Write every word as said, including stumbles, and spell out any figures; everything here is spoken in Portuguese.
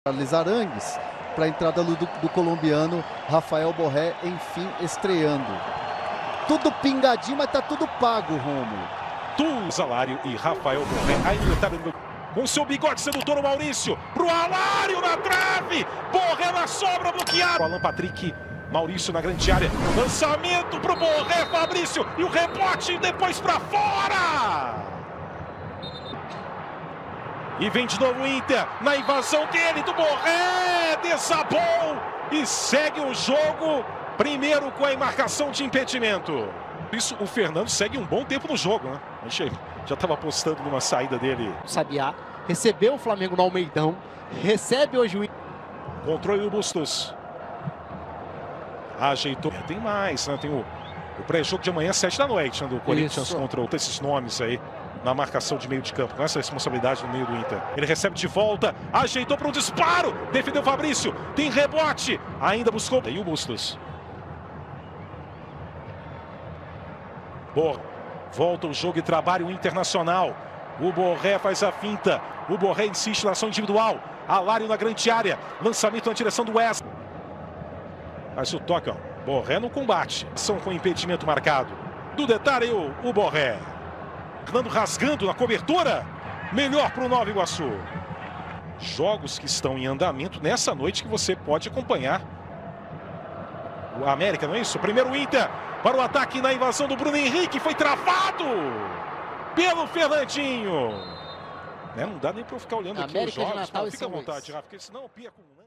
Charles Arangues para a entrada do, do colombiano Rafael Borré, enfim estreando. Tudo pingadinho, mas tá tudo pago, Rômulo. Tu, Alário e Rafael Borré, ainda tá dando com seu bigode sedutor o Maurício, pro Alário na trave, Borré na sobra bloqueado. Alan Patrick, Maurício na grande área, lançamento pro Borré, Fabrício, e o rebote depois para fora. E vem de novo o Inter, na invasão dele, do Borré, desabou e segue o jogo, primeiro com a marcação de impedimento. Isso, o Fernando segue um bom tempo no jogo, né? A gente já estava apostando numa saída dele. Sabiá recebeu o Flamengo no Almeidão, recebe hoje o Inter. Controle do Bustos. Ajeitou. Tem mais, né? Tem o, o pré-jogo de amanhã, sete da noite, né? Do Corinthians Isso. contra outros, esses nomes aí. Na marcação de meio de campo, com essa responsabilidade no meio do Inter. Ele recebe de volta, ajeitou para um disparo, defendeu Fabrício, tem rebote, ainda buscou. E o Bustos. Boa. Volta o jogo e trabalho internacional. O Borré faz a finta, o Borré insiste na ação individual. Alário na grande área, lançamento na direção do West. Faz o toque, ó. Borré no combate. Ação com impedimento marcado. Do detalhe o, o Borré. Fernando rasgando na cobertura, melhor para o Nova Iguaçu. Jogos que estão em andamento nessa noite que você pode acompanhar. O América, não é isso? Primeiro o Inter para o ataque na invasão do Bruno Henrique, foi travado pelo Fernandinho. Né? Não dá nem para eu ficar olhando aqui os jogos. Não, fica à vontade, Rafa, porque senão eu perco.